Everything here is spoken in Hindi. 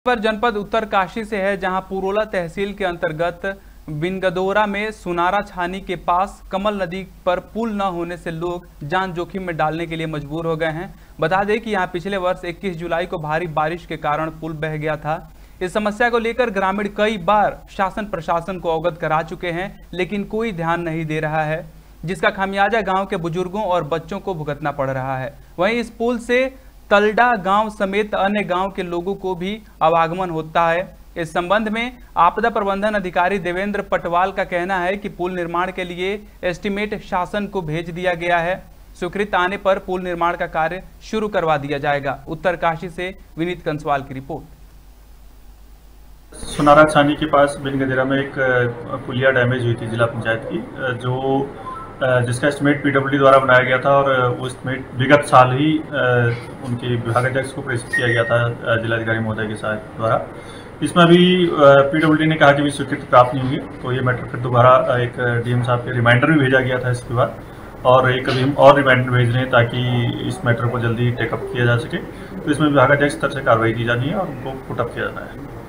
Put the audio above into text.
पर जनपद उत्तरकाशी से है, जहां पुरोला तहसील के अंतर्गत बिनगदोरा में सुनारा छानी के पास कमल नदी पर पुल न होने से लोग जान जोखिम में डालने के लिए मजबूर हो गए हैं। बता दें कि यहां पिछले वर्ष 21 जुलाई को भारी बारिश के कारण पुल बह गया था। इस समस्या को लेकर ग्रामीण कई बार शासन प्रशासन को अवगत करा चुके हैं, लेकिन कोई ध्यान नहीं दे रहा है, जिसका खामियाजा गाँव के बुजुर्गों और बच्चों को भुगतना पड़ रहा है। वहीं इस पुल से तलडा गांव समेत अन्य गांव के लोगों को भी आवागमन होता है। इस संबंध में आपदा प्रबंधन अधिकारी देवेंद्र पटवाल का कहना है कि पुल निर्माण के लिए एस्टीमेट शासन को भेज दिया गया है। स्वीकृत आने पर पुल निर्माण का कार्य शुरू करवा दिया जाएगा। उत्तरकाशी से विनीत कंसवाल की रिपोर्ट। सुनारा छानी के पास बिनगदेरा में एक पुलिया डैमेज हुई थी जिला पंचायत की, जिसका एस्टिमेट पीडब्ल्यूडी द्वारा बनाया गया था और वो एस्टिमेट विगत साल ही उनके विभागाध्यक्ष को प्रेषित किया गया था जिलाधिकारी महोदय के साथ द्वारा। इसमें अभी पीडब्ल्यूडी ने कहा कि भी स्वीकृति प्राप्त नहीं हुई, तो ये मैटर फिर दोबारा एक डीएम साहब के रिमाइंडर भी भेजा गया था इसके बाद, और एक अभी हम और रिमाइंडर भेज रहे हैं ताकि इस मैटर को जल्दी टेकअप किया जा सके। तो इसमें विभागाध्यक्ष स्तर से कार्रवाई की जानी है और उनको पुटअप किया जाना है।